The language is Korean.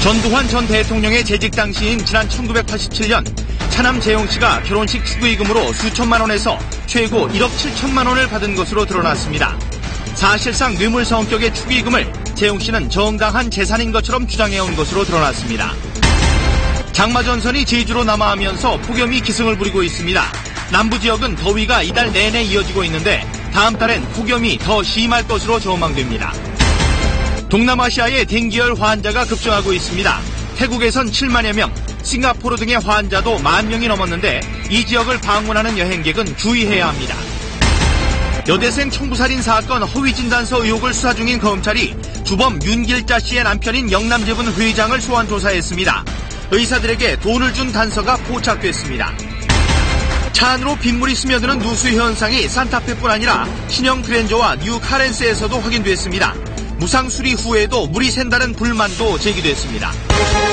전두환 전 대통령의 재직 당시인 지난 1987년 차남 재용씨가 결혼식 축의금으로 수천만 원에서 최고 1억 7천만 원을 받은 것으로 드러났습니다. 사실상 뇌물 성격의 축의금을 재용씨는 정당한 재산인 것처럼 주장해온 것으로 드러났습니다. 장마전선이 제주로 남하하면서 폭염이 기승을 부리고 있습니다. 남부지역은 더위가 이달 내내 이어지고 있는데 다음 달엔 폭염이 더 심할 것으로 전망됩니다. 동남아시아의 댕기열 환자가 급증하고 있습니다. 태국에선 7만여 명, 싱가포르 등의 환자도 1만 명이 넘었는데 이 지역을 방문하는 여행객은 주의해야 합니다. 여대생 청부살인 사건 허위진단서 의혹을 수사 중인 검찰이 주범 윤길자 씨의 남편인 영남제분 회장을 소환 조사했습니다. 의사들에게 돈을 준 단서가 포착됐습니다. 차 안으로 빗물이 스며드는 누수 현상이 산타페뿐 아니라 신형 그랜저와 뉴 카렌스에서도 확인됐습니다. 무상 수리 후에도 물이 샌다는 불만도 제기됐습니다.